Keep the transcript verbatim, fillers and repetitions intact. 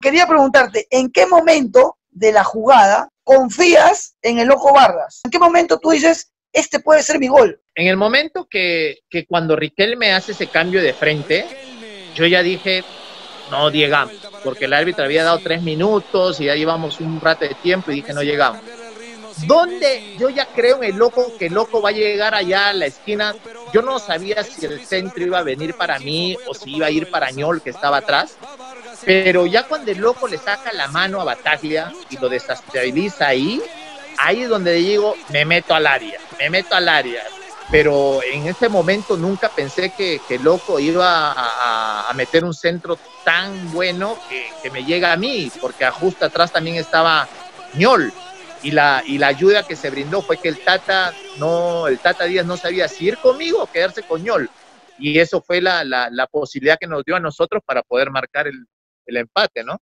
quería preguntarte, ¿en qué momento de la jugada confías en el Loco Vargas? ¿En qué momento tú dices, este puede ser mi gol? En el momento que, que cuando Riquelme hace ese cambio de frente, yo ya dije, no llegamos, porque el árbitro había dado tres minutos y ya llevamos un rato de tiempo y dije, no llegamos. ¿Dónde yo ya creo en el Loco, que el Loco va a llegar allá a la esquina? Yo no sabía si el centro iba a venir para mí o si iba a ir para Ñol, que estaba atrás, pero ya cuando el Loco le saca la mano a Bataglia y lo desestabiliza ahí, ahí es donde digo, me meto al área, me meto al área. Pero en ese momento nunca pensé que, que Loco iba a, a meter un centro tan bueno que, que me llega a mí, porque justo atrás también estaba Ñol. Y la, y la ayuda que se brindó fue que el Tata, no, el Tata Díaz no sabía si ir conmigo o quedarse con Ñol. Y eso fue la, la, la posibilidad que nos dio a nosotros para poder marcar el, el empate, ¿no?